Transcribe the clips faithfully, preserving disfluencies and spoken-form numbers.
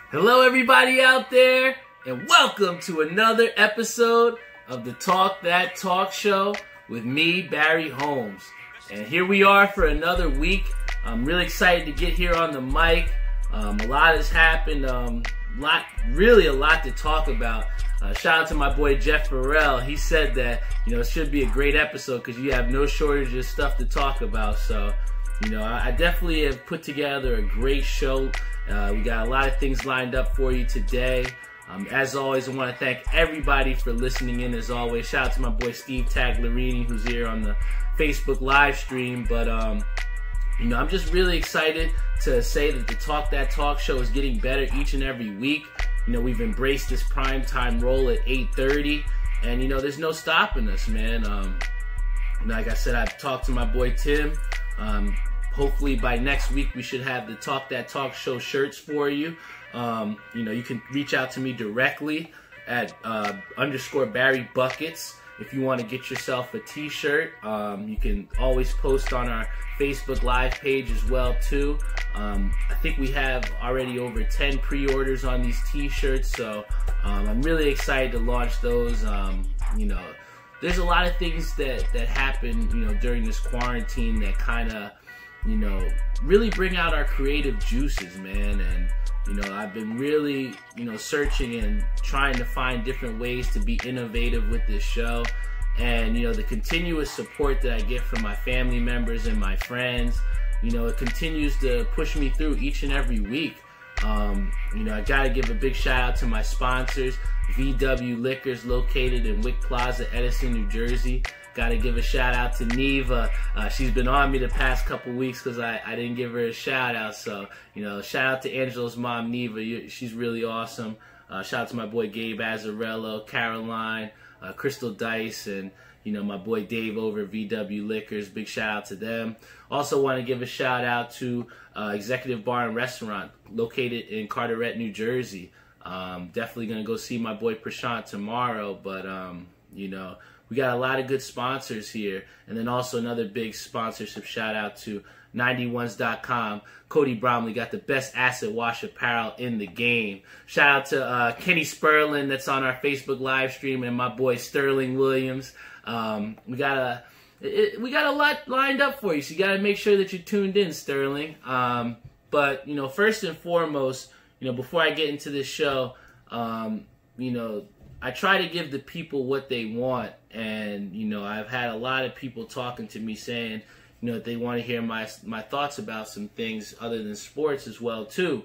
Hello everybody out there, and welcome to another episode of the Talk That Talk Show with me, Barry Holmes. And here we are for another week. I'm really excited to get here on the mic. Um, a lot has happened, um, lot, really a lot to talk about. Uh, shout out to my boy Jeff Farrell. He said that, you know, it should be a great episode because you have no shortage of stuff to talk about. So, you know, I, I definitely have put together a great show. Uh, we got a lot of things lined up for you today. Um, as always, I want to thank everybody for listening in. As always, shout out to my boy Steve Taglerini, who's here on the Facebook live stream. But, um, you know, I'm just really excited to say that the Talk That Talk Show is getting better each and every week. You know, we've embraced this primetime role at eight thirty, and, you know, there's no stopping us, man. Um, like I said, I've talked to my boy Tim. Um, hopefully by next week, we should have the Talk That Talk Show shirts for you. Um, you know, you can reach out to me directly at uh, underscore Barry Buckets if you want to get yourself a t-shirt. Um, you can always post on our Facebook Live page as well, too. Um, I think we have already over ten pre-orders on these t-shirts, so um, I'm really excited to launch those. Um, you know, there's a lot of things that, that happen, you know, during this quarantine that kind of, you know, really bring out our creative juices, man. And, you know, I've been really, you know, searching and trying to find different ways to be innovative with this show. And, you know, the continuous support that I get from my family members and my friends, you know, it continues to push me through each and every week. Um, you know, I got to give a big shout out to my sponsors, V W Liquors, located in Wick Plaza, Edison, New Jersey. Got to give a shout out to Neva. Uh, she's been on me the past couple weeks because I, I didn't give her a shout out. So, you know, shout out to Angela's mom, Neva. You, she's really awesome. Uh, shout out to my boy Gabe Azarello, Caroline, uh, Crystal Dice, and, you know, my boy Dave over at V W Liquors. Big shout out to them. Also want to give a shout out to uh, Executive Bar and Restaurant located in Carteret, New Jersey. Um, definitely going to go see my boy Prashant tomorrow, but, um, you know, we got a lot of good sponsors here. And then also another big sponsorship shout out to ninety ones dot com. Cody Bromley got the best acid wash apparel in the game. Shout out to uh, Kenny Sperlin that's on our Facebook live stream, and my boy Sterling Williams. Um, we got a it, we got a lot lined up for you, so you got to make sure that you're tuned in, Sterling. Um, but, you know, first and foremost, you know, before I get into this show, um, you know, I try to give the people what they want, and, you know, I've had a lot of people talking to me saying, you know, that they want to hear my my thoughts about some things other than sports as well, too.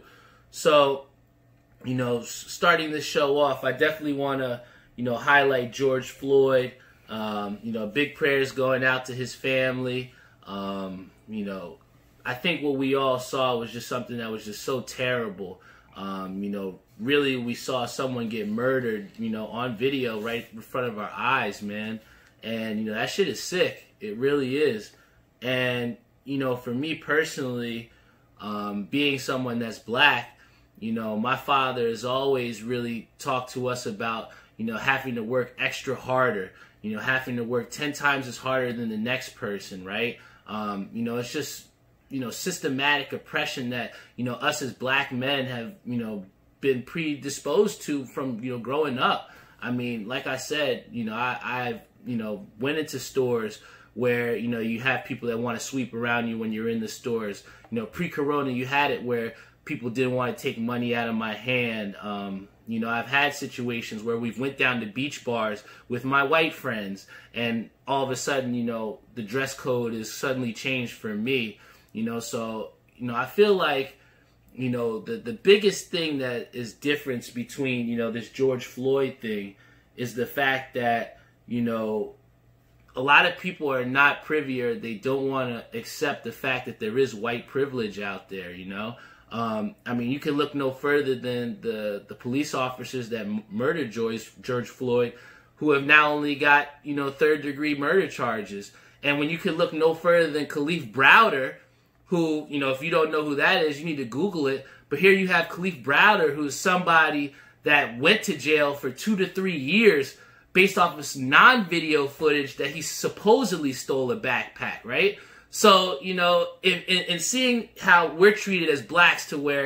So, you know, starting this show off, I definitely want to, you know, highlight George Floyd. Um, you know, big prayers going out to his family. Um, you know, I think what we all saw was just something that was just so terrible. Um, you know, really, we saw someone get murdered, you know, on video right in front of our eyes, man. And, you know, that shit is sick. It really is. And, you know, for me personally, um, being someone that's black, you know, my father has always really talked to us about, you know, having to work extra harder, you know, having to work ten times as harder than the next person, right? Um, you know, it's just, you know, systematic oppression that, you know, us as black men have, you know, been predisposed to from, you know, growing up. I mean, like I said, you know, I, I've, you know, went into stores where, you know, you have people that want to sweep around you when you're in the stores. You know, pre-corona, you had it where people didn't want to take money out of my hand. Um, you know, I've had situations where we've went down to beach bars with my white friends, and all of a sudden, you know, the dress code is suddenly changed for me. You know, so, you know, I feel like, you know, the, the biggest thing that is difference between, you know, this George Floyd thing is the fact that, you know, a lot of people are not privy, or they don't want to accept the fact that there is white privilege out there, you know. Um, I mean, you can look no further than the, the police officers that murdered George, George Floyd, who have now only got, you know, third-degree murder charges. And when you can look no further than Kalief Browder, who, you know, if you don't know who that is, you need to Google it. But here you have Kalief Browder, who's somebody that went to jail for two to three years based off of non-video footage that he supposedly stole a backpack, right? So, you know, in, in, in seeing how we're treated as blacks, to where,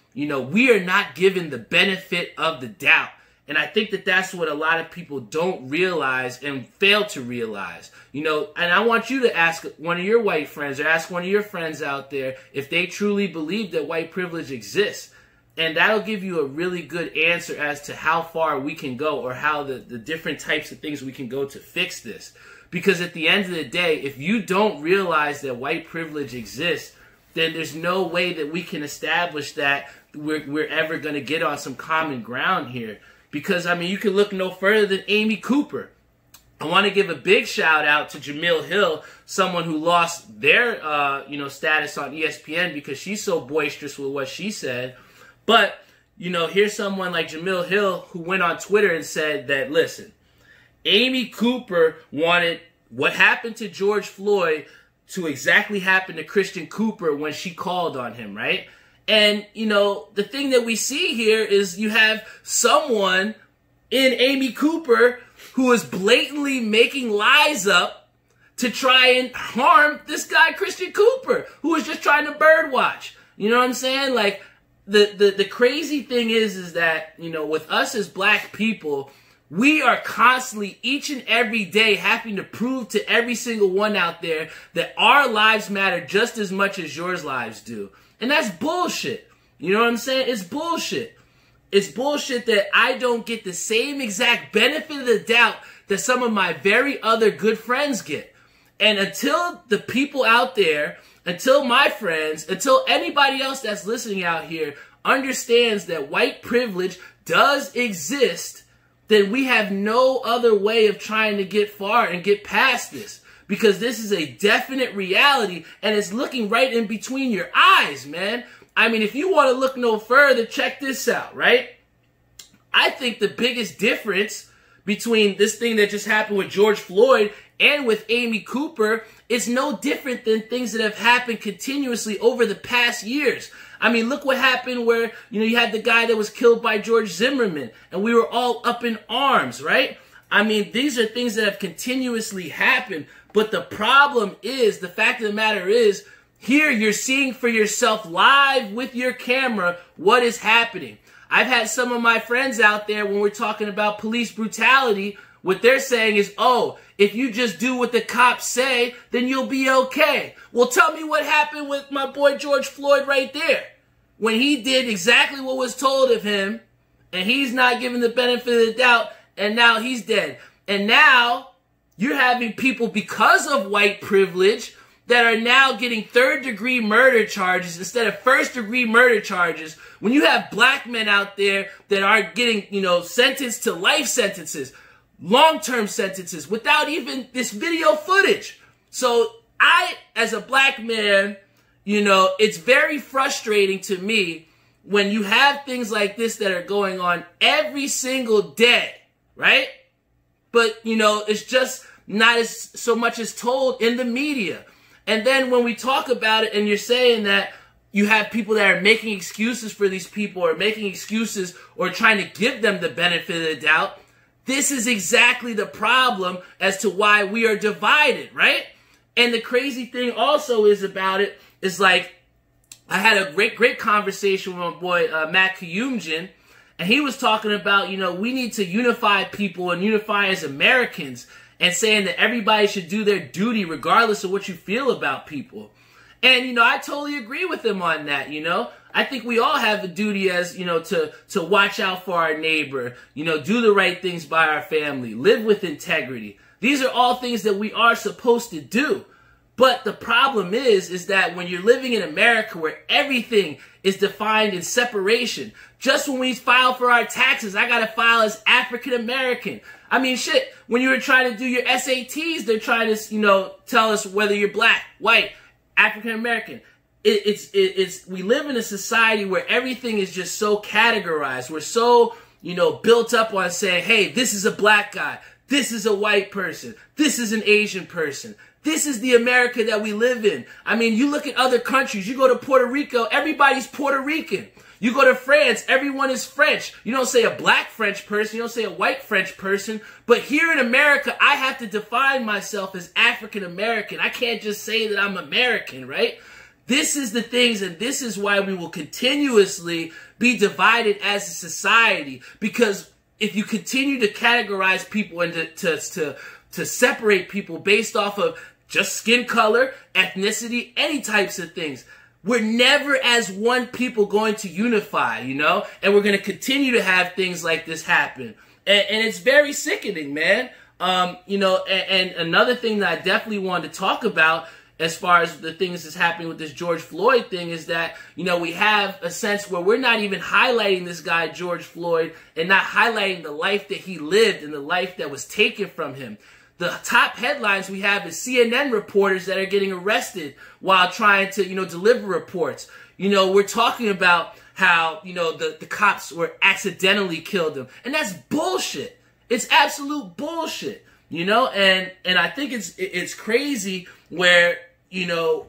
you know, we are not given the benefit of the doubt. And I think that that's what a lot of people don't realize and fail to realize. You know, and I want you to ask one of your white friends or ask one of your friends out there if they truly believe that white privilege exists. And that'll give you a really good answer as to how far we can go or how the, the different types of things we can go to fix this. Because at the end of the day, if you don't realize that white privilege exists, then there's no way that we can establish that we're, we're ever going to get on some common ground here. Because, I mean, you can look no further than Amy Cooper. I want to give a big shout out to Jemele Hill, someone who lost their, uh, you know, status on E S P N because she's so boisterous with what she said. But, you know, here's someone like Jemele Hill who went on Twitter and said that, listen, Amy Cooper wanted what happened to George Floyd to exactly happen to Christian Cooper when she called on him, right? And, you know, the thing that we see here is you have someone in Amy Cooper who is blatantly making lies up to try and harm this guy, Christian Cooper, who is just trying to birdwatch. You know what I'm saying? Like, the, the, the crazy thing is, is that, you know, with us as black people, we are constantly, each and every day, having to prove to every single one out there that our lives matter just as much as yours lives do. And that's bullshit. You know what I'm saying? It's bullshit. It's bullshit that I don't get the same exact benefit of the doubt that some of my very other good friends get. And until the people out there, until my friends, until anybody else that's listening out here understands that white privilege does exist, then we have no other way of trying to get far and get past this. Because this is a definite reality, and it's looking right in between your eyes, man. I mean, if you want to look no further, check this out, right? I think the biggest difference between this thing that just happened with George Floyd and with Amy Cooper is no different than things that have happened continuously over the past years. I mean, look what happened where, you know, you had the guy that was killed by George Zimmerman, and we were all up in arms, right? I mean, these are things that have continuously happened. But the problem is, the fact of the matter is, here you're seeing for yourself live with your camera what is happening. I've had some of my friends out there when we're talking about police brutality, what they're saying is, oh, if you just do what the cops say, then you'll be okay. Well, tell me what happened with my boy George Floyd right there. When he did exactly what was told of him, and he's not given the benefit of the doubt, and now he's dead. And now you're having people, because of white privilege, that are now getting third-degree murder charges instead of first-degree murder charges. When you have black men out there that are getting, you know, sentenced to life sentences, long-term sentences, without even this video footage. So I, as a black man, you know, it's very frustrating to me when you have things like this that are going on every single day, right? But, you know, it's just not as so much as told in the media. And then when we talk about it and you're saying that you have people that are making excuses for these people or making excuses or trying to give them the benefit of the doubt, this is exactly the problem as to why we are divided, right? And the crazy thing also is about it is, like, I had a great, great conversation with my boy uh, Matt Kuyumjian, and he was talking about, you know, we need to unify people and unify as Americans, and saying that everybody should do their duty regardless of what you feel about people. And, you know, I totally agree with him on that, you know. I think we all have the duty as, you know, to, to watch out for our neighbor, you know, do the right things by our family, live with integrity. These are all things that we are supposed to do. But the problem is, is that when you're living in America where everything is defined in separation, just when we file for our taxes, I got to file as African American. I mean, shit, when you were trying to do your S A Ts, they're trying to, you know, tell us whether you're black, white, African American. It, it's, it, it's, we live in a society where everything is just so categorized. We're so, you know, built up on saying, hey, this is a black guy. This is a white person. This is an Asian person. This is the America that we live in. I mean, you look at other countries. You go to Puerto Rico, everybody's Puerto Rican. You go to France, everyone is French. You don't say a black French person. You don't say a white French person. But here in America, I have to define myself as African American. I can't just say that I'm American, right? this is the things, and this is why we will continuously be divided as a society. Because if you continue to categorize people and to, to, to, to separate people based off of just skin color, ethnicity, any types of things, we're never as one people going to unify, you know? And we're going to continue to have things like this happen. And, and it's very sickening, man. Um, you know, and, and another thing that I definitely wanted to talk about as far as the things that's happening with this George Floyd thing is that, you know, we have a sense where we're not even highlighting this guy, George Floyd, and not highlighting the life that he lived and the life that was taken from him. The top headlines we have is C N N reporters that are getting arrested while trying to, you know, deliver reports. You know, we're talking about how, you know, the, the cops were accidentally killed him. And that's bullshit. It's absolute bullshit, you know? And and I think it's it's crazy where, you know,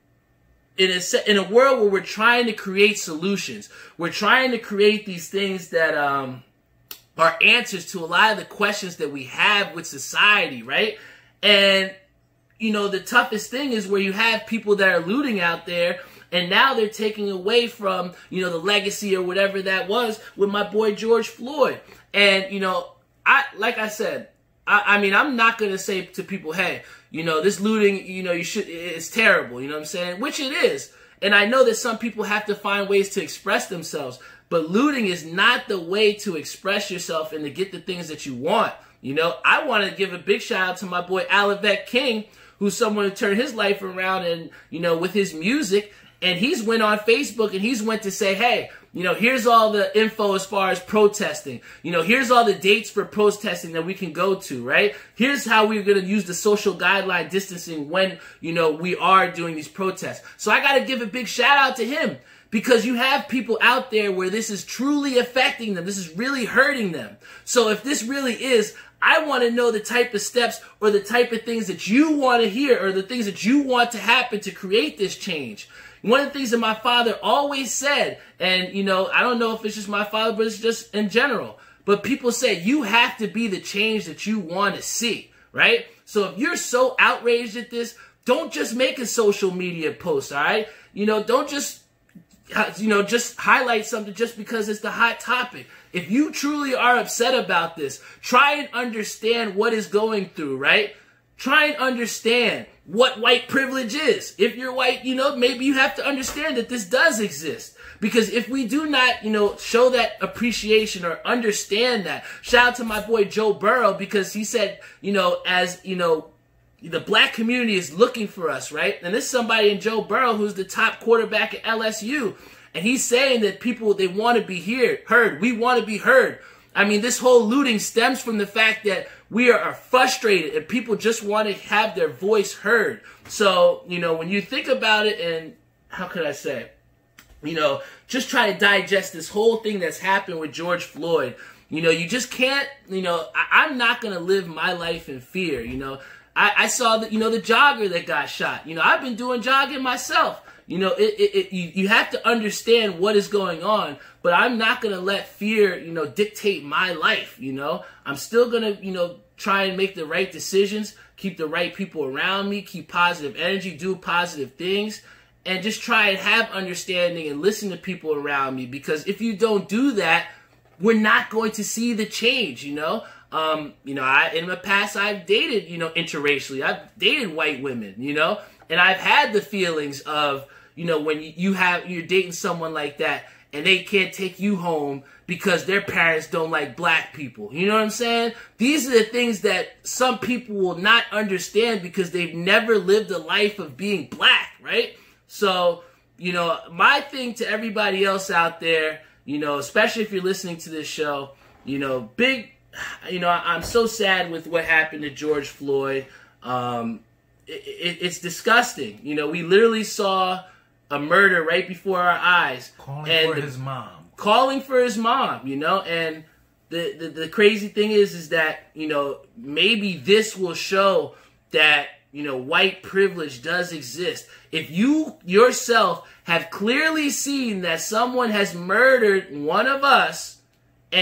in a, in a world where we're trying to create solutions, we're trying to create these things that um, are answers to a lot of the questions that we have with society, right? And, you know, the toughest thing is where you have people that are looting out there, and now they're taking away from, you know, the legacy or whatever that was with my boy George Floyd. And, you know, I like I said, I, I mean, I'm not going to say to people, hey, you know, this looting, you know, you should, it's terrible, you know what I'm saying? Which it is. And I know that some people have to find ways to express themselves, but looting is not the way to express yourself and to get the things that you want. You know, I want to give a big shout out to my boy Alevette King, who's someone who turned his life around and, you know, with his music. And he's went on Facebook and he's went to say, hey, you know, here's all the info as far as protesting. You know, here's all the dates for protesting that we can go to, right? Here's how we're going to use the social guideline distancing when, you know, we are doing these protests. So I got to give a big shout out to him, because you have people out there where this is truly affecting them. This is really hurting them. So if this really is, I want to know the type of steps or the type of things that you want to hear or the things that you want to happen to create this change. One of the things that my father always said, and, you know, I don't know if it's just my father, but it's just in general, but people say you have to be the change that you want to see, right? So if you're so outraged at this, don't just make a social media post, all right? You know, don't just, you know, just highlight something just because it's the hot topic. If you truly are upset about this, try and understand what is going through, right? Try and understand what white privilege is. If you're white, you know, maybe you have to understand that this does exist. Because if we do not, you know, show that appreciation or understand that, shout out to my boy Joe Burrow, because he said, you know, as, you know, the black community is looking for us, right? And this is somebody in Joe Burrow who's the top quarterback at L S U. And he's saying that people, they want to be here, heard. We want to be heard. I mean, this whole looting stems from the fact that we are frustrated and people just want to have their voice heard. So, you know, when you think about it, and how could I say, you know, just try to digest this whole thing that's happened with George Floyd. You know, you just can't, you know, I, I'm not going to live my life in fear. You know, I, I saw that, you know, the jogger that got shot. You know, I've been doing jogging myself. You know, it, it, it, you, you have to understand what is going on, but I'm not going to let fear, you know, dictate my life, you know. I'm still going to, you know, try and make the right decisions, keep the right people around me, keep positive energy, do positive things, and just try and have understanding and listen to people around me, because if you don't do that, we're not going to see the change, you know. Um, you know, I, in the past, I've dated, you know, interracially. I've dated white women, you know, and I've had the feelings of, you know, when you have, you're dating someone like that and they can't take you home because their parents don't like black people. You know what I'm saying? These are the things that some people will not understand because they've never lived a life of being black, right? So, you know, my thing to everybody else out there, you know, especially if you're listening to this show, you know, big, you know, I'm so sad with what happened to George Floyd. Um, it, it, it's disgusting. You know, we literally saw a murder right before our eyes. Calling and for the, his mom. Calling for his mom, you know, and the, the, the crazy thing is, is that, you know, maybe this will show that, you know, white privilege does exist. If you yourself have clearly seen that someone has murdered one of us, and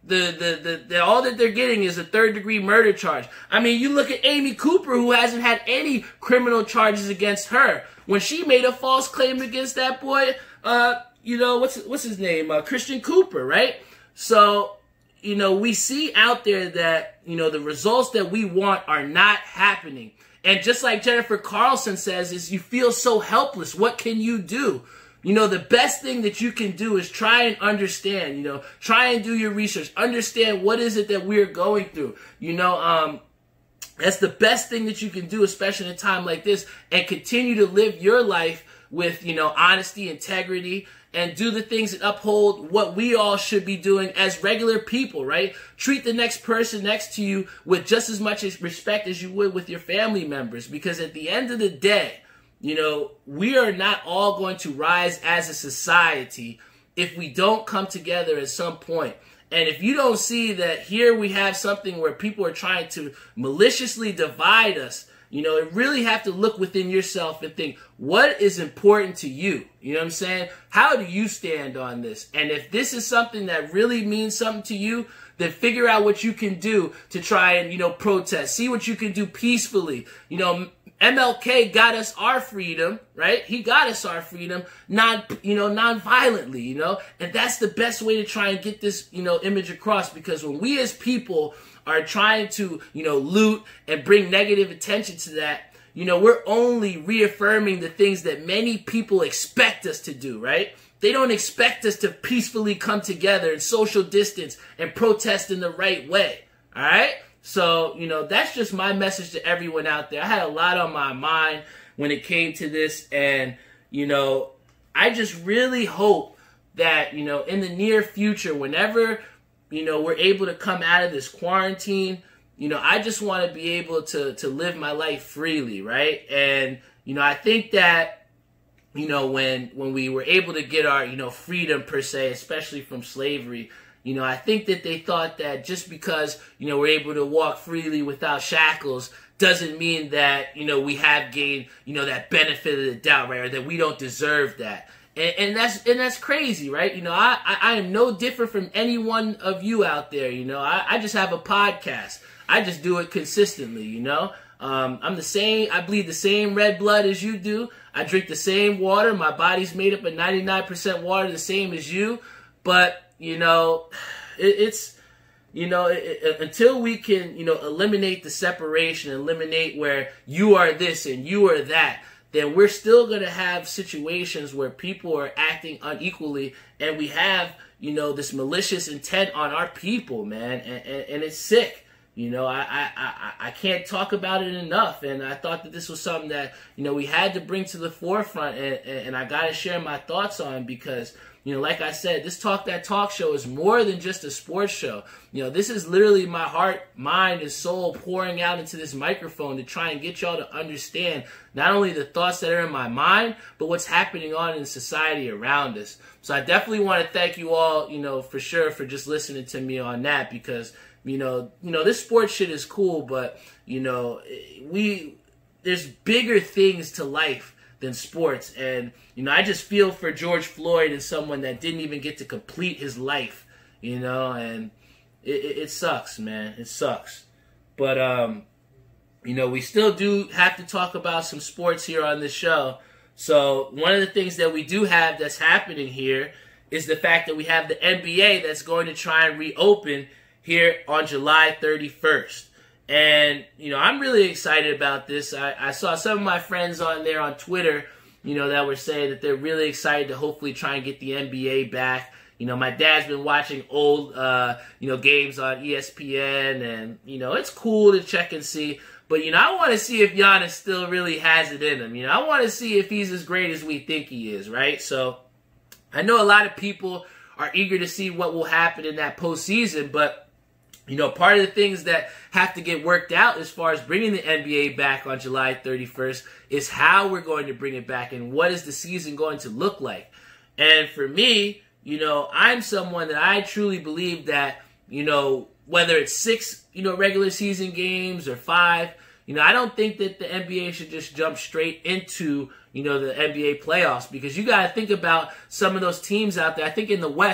The, the, the, the, all that they're getting is a third degree murder charge. I mean, you look at Amy Cooper, who hasn't had any criminal charges against her. When she made a false claim against that boy, uh, you know, what's, what's his name? Uh, Christian Cooper, right? So, you know, we see out there that, you know, the results that we want are not happening. And just like Jennifer Carlson says, is you feel so helpless. What can you do? You know, the best thing that you can do is try and understand, you know, try and do your research, understand what is it that we're going through. You know, um, that's the best thing that you can do, especially in a time like this, and continue to live your life with, you know, honesty, integrity, and do the things that uphold what we all should be doing as regular people, right? Treat the next person next to you with just as much respect as you would with your family members, because at the end of the day, you know, we are not all going to rise as a society if we don't come together at some point. And if you don't see that here we have something where people are trying to maliciously divide us, you know, you really have to look within yourself and think, what is important to you? You know what I'm saying? How do you stand on this? And if this is something that really means something to you, then figure out what you can do to try and, you know, protest. See what you can do peacefully. You know, M L K got us our freedom, right? He got us our freedom, non, you know, non-violently, you know? And that's the best way to try and get this, you know, image across, because when we as people are trying to, you know, loot and bring negative attention to that, you know, we're only reaffirming the things that many people expect us to do, right? They don't expect us to peacefully come together and social distance and protest in the right way, all right? So, you know, that's just my message to everyone out there. I had a lot on my mind when it came to this, and, you know, I just really hope that, you know, in the near future, whenever, you know, we're able to come out of this quarantine, you know, I just want to be able to, to live my life freely, right? And, you know, I think that, you know, when, when we were able to get our, you know, freedom per se, especially from slavery, you know, I think that they thought that just because, you know, we're able to walk freely without shackles doesn't mean that, you know, we have gained, you know, that benefit of the doubt, right? Or that we don't deserve that. And, and that's and that's crazy, right? You know, I, I, I am no different from any one of you out there, you know. I, I just have a podcast. I just do it consistently, you know. Um, I'm the same, I bleed the same red blood as you do. I drink the same water. My body's made up of ninety-nine percent water, the same as you. But, you know, it, it's, you know, it, it, until we can, you know, eliminate the separation, eliminate where you are this and you are that, then we're still going to have situations where people are acting unequally, and we have, you know, this malicious intent on our people, man, and, and, and it's sick. You know, I, I, I, I can't talk about it enough, and I thought that this was something that, you know, we had to bring to the forefront, and, and, and I got to share my thoughts on, because, you know, like I said, this Talk That Talk show is more than just a sports show. You know, this is literally my heart, mind, and soul pouring out into this microphone to try and get y'all to understand not only the thoughts that are in my mind, but what's happening on in society around us. So I definitely want to thank you all, you know, for sure, for just listening to me on that, because, you know, you know, this sports shit is cool, but, you know, we, there's bigger things to life than sports. And, you know, I just feel for George Floyd and someone that didn't even get to complete his life, you know, and it, it, it sucks, man. It sucks. But, um, you know, we still do have to talk about some sports here on this show. So one of the things that we do have that's happening here is the fact that we have the N B A that's going to try and reopen here on July thirty-first. And, you know, I'm really excited about this. I, I saw some of my friends on there on Twitter, you know, that were saying that they're really excited to hopefully try and get the N B A back. You know, my dad's been watching old, uh, you know, games on E S P N, and, you know, it's cool to check and see. But, you know, I want to see if Giannis still really has it in him. You know, I want to see if he's as great as we think he is, right? So I know a lot of people are eager to see what will happen in that postseason, but, you know, part of the things that have to get worked out as far as bringing the N B A back on July thirty-first is how we're going to bring it back and what is the season going to look like. And for me, you know, I'm someone that I truly believe that, you know, whether it's six, you know, regular season games or five, you know, I don't think that the N B A should just jump straight into, you know, the N B A playoffs, because you got to think about some of those teams out there. I think in the West,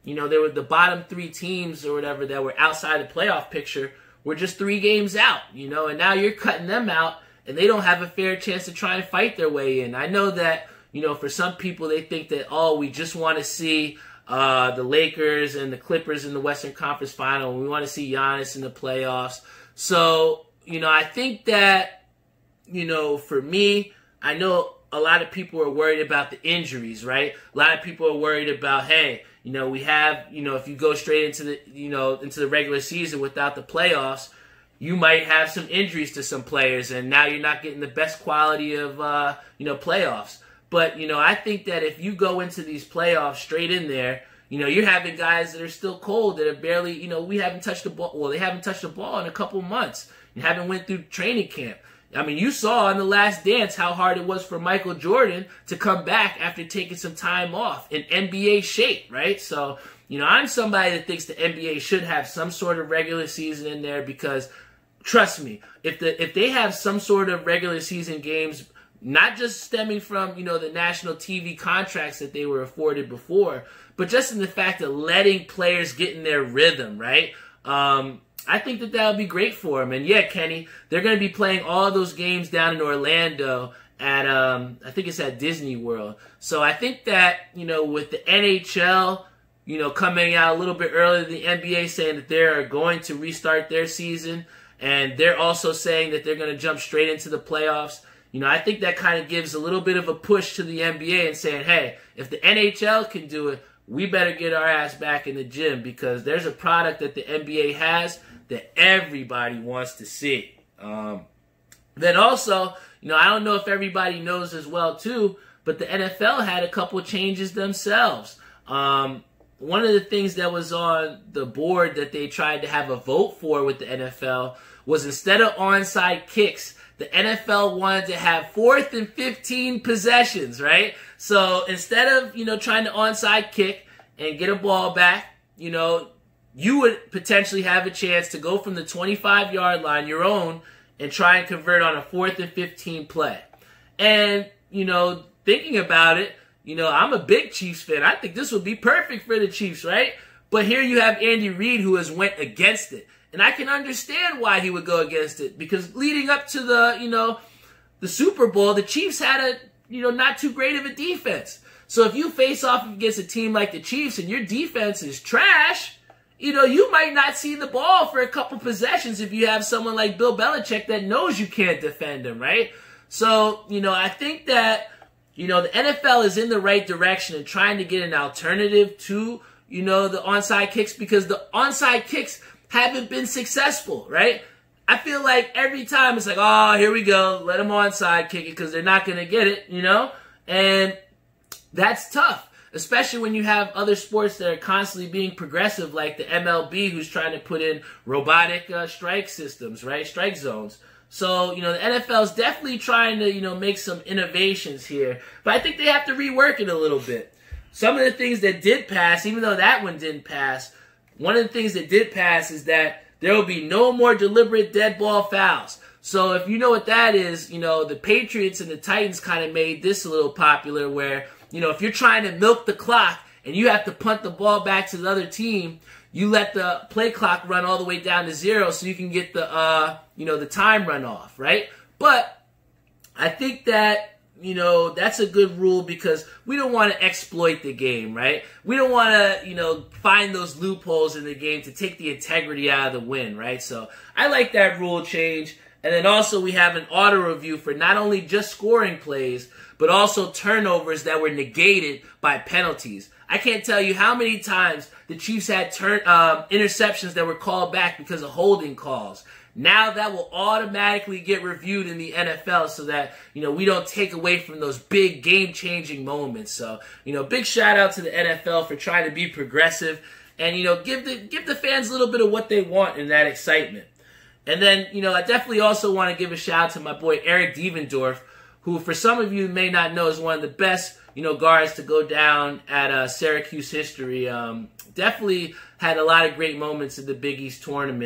you know, there were the bottom three teams or whatever that were outside the playoff picture were just three games out, you know, and now you're cutting them out and they don't have a fair chance to try and fight their way in. I know that, you know, for some people they think that, oh, we just want to see uh, the Lakers and the Clippers in the Western Conference Final, and we want to see Giannis in the playoffs. So, you know, I think that, you know, for me, I know a lot of people are worried about the injuries, right? A lot of people are worried about, hey, you know, we have, you know, if you go straight into the, you know, into the regular season without the playoffs, you might have some injuries to some players, and now you're not getting the best quality of, uh, you know, playoffs. But, you know, I think that if you go into these playoffs straight in there, you know, you're having guys that are still cold, that are barely, you know, we haven't touched the ball. Well, they haven't touched the ball in a couple months. You haven't went through training camp. I mean, you saw in The Last Dance how hard it was for Michael Jordan to come back after taking some time off in N B A shape, right? So, you know, I'm somebody that thinks the N B A should have some sort of regular season in there because, trust me, if the if they have some sort of regular season games, not just stemming from, you know, the national T V contracts that they were afforded before, but just in the fact of letting players get in their rhythm, right? Um, I think that that would be great for them. And yeah, Kenny, they're going to be playing all those games down in Orlando at, um, I think it's at Disney World. So I think that, you know, with the N H L, you know, coming out a little bit earlier than the N B A saying that they're going to restart their season, and they're also saying that they're going to jump straight into the playoffs, you know, I think that kind of gives a little bit of a push to the N B A and saying, hey, if the N H L can do it, we better get our ass back in the gym, because there's a product that the N B A has that everybody wants to see. Um, then also, you know, I don't know if everybody knows as well too, but the N F L had a couple changes themselves. Um, one of the things that was on the board that they tried to have a vote for with the N F L was, instead of onside kicks, the N F L wanted to have fourth and fifteen possessions, right? So instead of, you know, trying to onside kick and get a ball back, you know, you would potentially have a chance to go from the twenty-five yard line, your own, and try and convert on a fourth and fifteen play. And, you know, thinking about it, you know, I'm a big Chiefs fan. I think this would be perfect for the Chiefs, right? But here you have Andy Reid, who has went against it. And I can understand why he would go against it, because leading up to the, you know, the Super Bowl, the Chiefs had a, you know, not too great of a defense. So if you face off against a team like the Chiefs and your defense is trash, you know, you might not see the ball for a couple possessions if you have someone like Bill Belichick that knows you can't defend him, right? So, you know, I think that, you know, the N F L is in the right direction and trying to get an alternative to, you know, the onside kicks, because the onside kicks haven't been successful, right? I feel like every time it's like, oh, here we go, let them onside kick it because they're not going to get it, you know? And that's tough, especially when you have other sports that are constantly being progressive, like the M L B, who's trying to put in robotic uh, strike systems, right? Strike zones. So, you know, the N F L is definitely trying to, you know, make some innovations here. But I think they have to rework it a little bit. Some of the things that did pass, even though that one didn't pass, one of the things that did pass is that there will be no more deliberate dead ball fouls. So if you know what that is, you know, the Patriots and the Titans kind of made this a little popular where, you know, if you're trying to milk the clock and you have to punt the ball back to the other team, you let the play clock run all the way down to zero so you can get the, uh, you know, the time run off, right? But I think that, you know, that's a good rule because we don't want to exploit the game, right? We don't want to, you know, find those loopholes in the game to take the integrity out of the win, right? So I like that rule change. And then also we have an auto review for not only just scoring plays, but also turnovers that were negated by penalties. I can't tell you how many times the Chiefs had turn um, interceptions that were called back because of holding calls. Now that will automatically get reviewed in the N F L so that, you know, we don't take away from those big game-changing moments. So, you know, big shout out to the N F L for trying to be progressive and, you know, give the give the fans a little bit of what they want in that excitement. And then, you know, I definitely also want to give a shout out to my boy Eric Devendorf, who for some of you may not know is one of the best, you know, guards to go down at uh, Syracuse history. Um, definitely had a lot of great moments in the Big East tournament.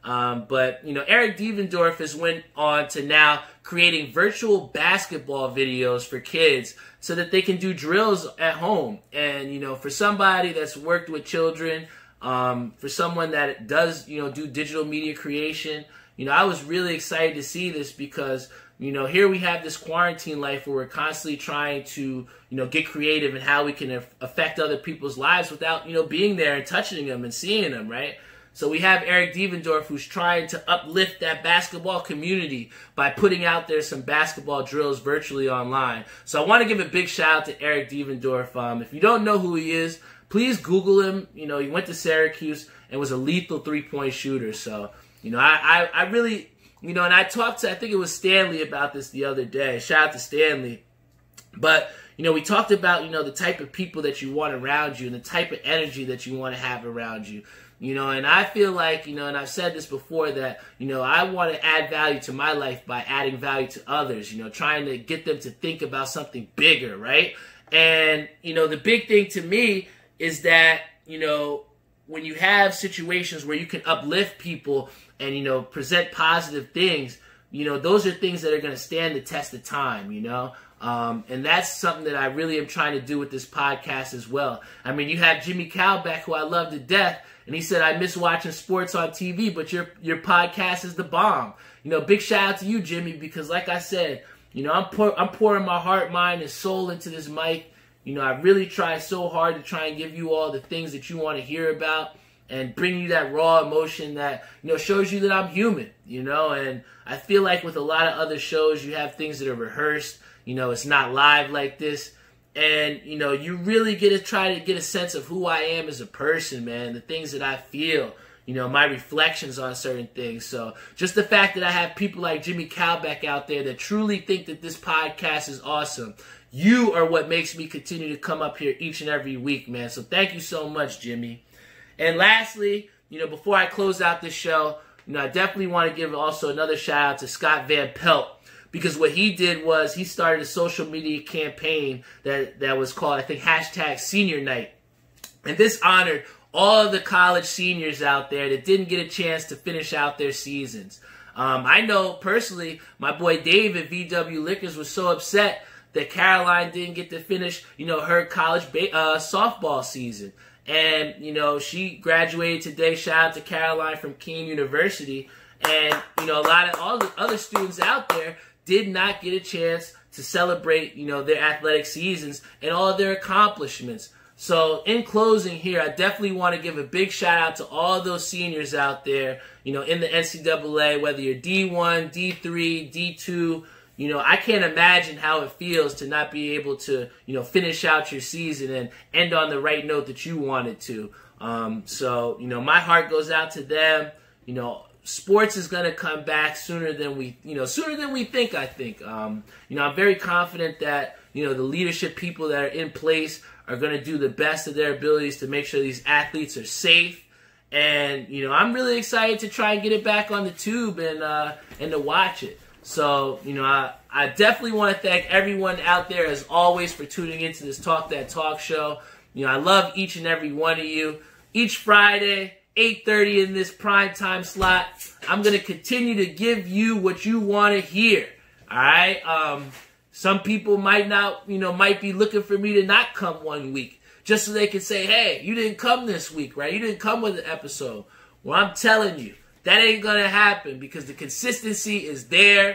Um, but, you know, Eric Devendorf has went on to now creating virtual basketball videos for kids so that they can do drills at home. And, you know, for somebody that's worked with children, um, for someone that does, you know, do digital media creation, you know, I was really excited to see this because, you know, here we have this quarantine life where we're constantly trying to, you know, get creative in how we can affect other people's lives without, you know, being there and touching them and seeing them, right? So we have Eric Devendorf, who's trying to uplift that basketball community by putting out there some basketball drills virtually online. So I want to give a big shout out to Eric Devendorf. Um, if you don't know who he is, please Google him. You know, he went to Syracuse and was a lethal three-point shooter. So, you know, I, I, I really, you know, and I talked to, I think it was Stanley about this the other day. Shout out to Stanley. But, you know, we talked about, you know, the type of people that you want around you and the type of energy that you want to have around you. You know, and I feel like, you know, and I've said this before that, you know, I want to add value to my life by adding value to others, you know, trying to get them to think about something bigger, right? And, you know, the big thing to me is that, you know, when you have situations where you can uplift people and, you know, present positive things, you know, those are things that are going to stand the test of time, you know? Um, and that's something that I really am trying to do with this podcast as well. I mean, you have Jimmy Calbeck, who I love to death, and he said, I miss watching sports on T V, but your your podcast is the bomb. You know, big shout out to you, Jimmy, because like I said, you know, I'm, pour, I'm pouring my heart, mind, and soul into this mic. You know, I really try so hard to try and give you all the things that you want to hear about and bring you that raw emotion that, you know, shows you that I'm human, you know. And I feel like with a lot of other shows, you have things that are rehearsed. You know, it's not live like this. And, you know, you really get to try to get a sense of who I am as a person, man, the things that I feel, you know, my reflections on certain things. So just the fact that I have people like Jimmy Calbeck out there that truly think that this podcast is awesome, you are what makes me continue to come up here each and every week, man. So thank you so much, Jimmy. And lastly, you know, before I close out this show, you know, I definitely want to give also another shout out to Scott Van Pelt. Because what he did was he started a social media campaign that, that was called, I think, hashtag Senior Night. And this honored all of the college seniors out there that didn't get a chance to finish out their seasons. Um, I know personally, my boy Dave at V W Liquors was so upset that Caroline didn't get to finish, you know, her college ba- uh, softball season. And, you know, she graduated today. Shout out to Caroline from Kean University. And, you know, a lot of all the other students out there did not get a chance to celebrate, you know, their athletic seasons and all of their accomplishments. So in closing here, I definitely want to give a big shout out to all those seniors out there, you know, in the N C double A, whether you're D one, D three, D two, you know, I can't imagine how it feels to not be able to, you know, finish out your season and end on the right note that you wanted to. Um, so, you know, my heart goes out to them. You know, sports is going to come back sooner than we, you know, sooner than we think, I think. Um, you know, I'm very confident that, you know, the leadership people that are in place are going to do the best of their abilities to make sure these athletes are safe. And, you know, I'm really excited to try and get it back on the tube and, uh, and to watch it. So, you know, I, I definitely want to thank everyone out there, as always, for tuning into this Talk That Talk show. You know, I love each and every one of you. Each Friday, eight thirty in this prime time slot, I'm going to continue to give you what you want to hear. All right? Um, some people might not, you know, might be looking for me to not come one week just so they can say, hey, you didn't come this week, right? You didn't come with an episode. Well, I'm telling you, that ain't going to happen because the consistency is there.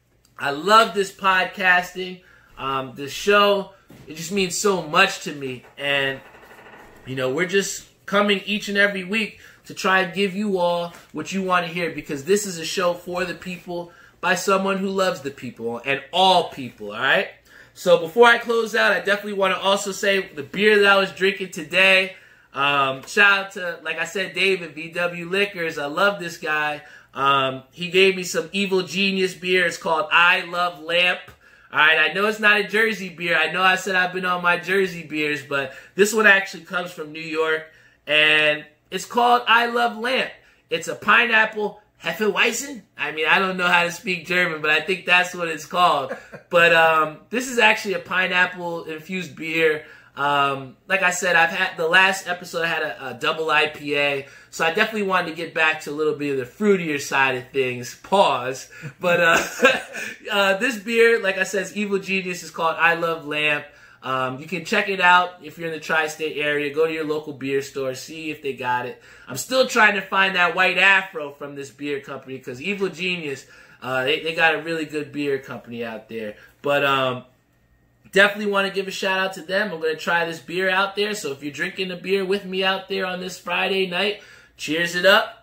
I love this podcasting. Um, this show, it just means so much to me. And, you know, we're just coming each and every week to try and give you all what you want to hear, because this is a show for the people by someone who loves the people and all people, all right? So before I close out, I definitely want to also say the beer that I was drinking today, um, shout out to, like I said, Dave at V W Liquors. I love this guy. Um, he gave me some Evil Genius beer. It's called I Love Lamp. All right, I know it's not a Jersey beer. I know I said I've been on my Jersey beers, but this one actually comes from New York, and it's called I Love Lamp. It's a pineapple Hefeweizen. I mean, I don't know how to speak German, but I think that's what it's called. But um, this is actually a pineapple-infused beer. Um, like I said, I've had the last episode I had a, a double I P A, so I definitely wanted to get back to a little bit of the fruitier side of things. Pause. But uh, uh, this beer, like I said, is Evil Genius. It's called I Love Lamp. Um, you can check it out if you're in the tri-state area. Go to your local beer store, see if they got it. I'm still trying to find that white afro from this beer company because Evil Genius, uh, they, they got a really good beer company out there. But um, definitely want to give a shout out to them. I'm going to try this beer out there. So if you're drinking a beer with me out there on this Friday night, cheers it up.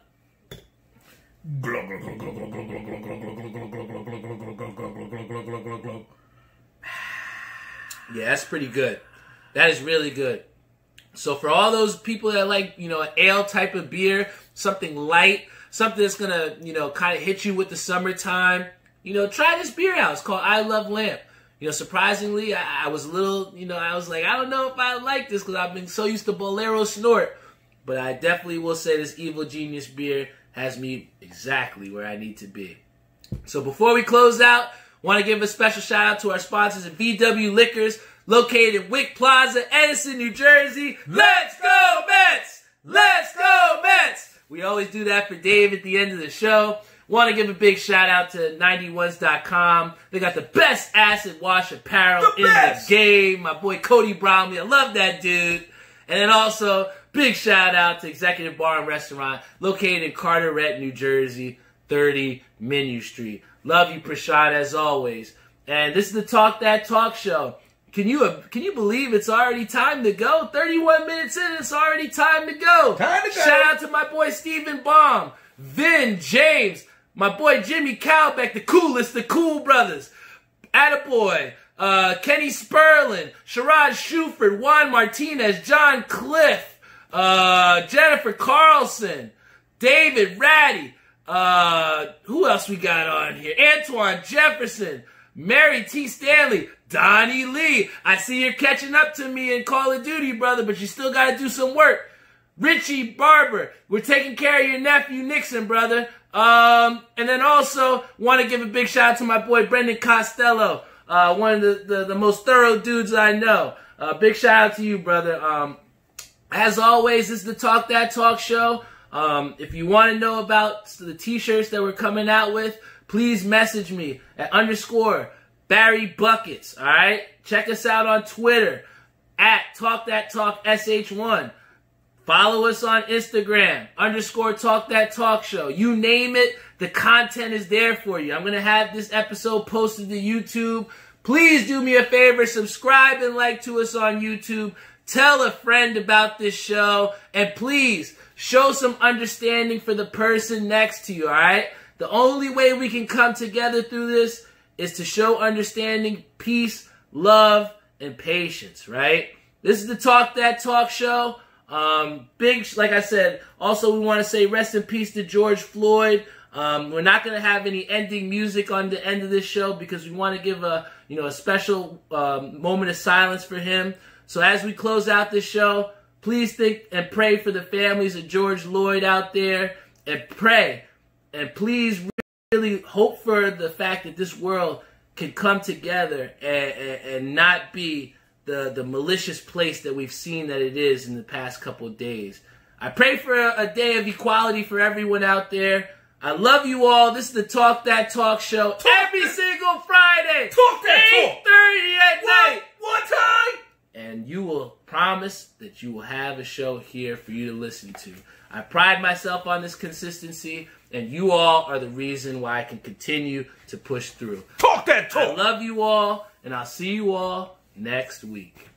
Yeah, that's pretty good. That is really good. So for all those people that like, you know, an ale type of beer, something light, something that's going to, you know, kind of hit you with the summertime, you know, try this beer out. It's called I Love Lamp. You know, surprisingly, I, I was a little, you know, I was like, I don't know if I like this because I've been so used to Bolero Snort. But I definitely will say this Evil Genius beer has me exactly where I need to be. So before we close out, want to give a special shout out to our sponsors at V W Liquors, located in Wick Plaza, Edison, New Jersey. Let's go Mets! Let's go Mets! We always do that for Dave at the end of the show. Want to give a big shout out to ninety ones dot com. They got the best acid wash apparel the in best. the game. My boy Cody Bromley, I love that dude. And then also, big shout out to Executive Bar and Restaurant, located in Carteret, New Jersey, thirty Menu Street. Love you, Prashad, as always. And this is the Talk That Talk show. Can you uh, can you believe it's already time to go? thirty-one minutes in, it's already time to go. Time to go. Shout out to my boy Stephen Baum, Vin James, my boy Jimmy Cowbeck, the coolest, the cool brothers. Attaboy, uh, Kenny Sperlin, Sherrod Shuford, Juan Martinez, John Cliff, uh, Jennifer Carlson, David Ratty. Uh, who else we got on here? Antoine Jefferson, Mary T. Stanley, Donnie Lee. I see you're catching up to me in Call of Duty, brother, but you still got to do some work. Richie Barber, we're taking care of your nephew Nixon, brother. Um, and then also want to give a big shout out to my boy Brendan Costello, uh, one of the, the, the most thorough dudes I know. Uh, big shout out to you, brother. Um, as always, this is the Talk That Talk show. Um, if you want to know about the t-shirts that we're coming out with, please message me at underscore Barry Buckets, all right? Check us out on Twitter at Talk That Talk S H one. Follow us on Instagram, underscore Talk That Talk Show. You name it, the content is there for you. I'm going to have this episode posted to YouTube. Please do me a favor, subscribe and like to us on YouTube. Tell a friend about this show. And please, show some understanding for the person next to you, all right? The only way we can come together through this is to show understanding, peace, love, and patience, right? This is the Talk That Talk show. Um, big, like I said, also we want to say rest in peace to George Floyd. Um, we're not going to have any ending music on the end of this show because we want to give a, you know, a special um, moment of silence for him. So as we close out this show, please think and pray for the families of George Floyd out there, and pray and please really hope for the fact that this world can come together and, and, and not be the, the malicious place that we've seen that it is in the past couple of days. I pray for a, a day of equality for everyone out there. I love you all. This is the Talk That Talk show talk every that. single Friday. Talk that eight thirty at what? night. One time. And you will promise that you will have a show here for you to listen to. I pride myself on this consistency, and you all are the reason why I can continue to push through. Talk that talk. I love you all, and I'll see you all next week.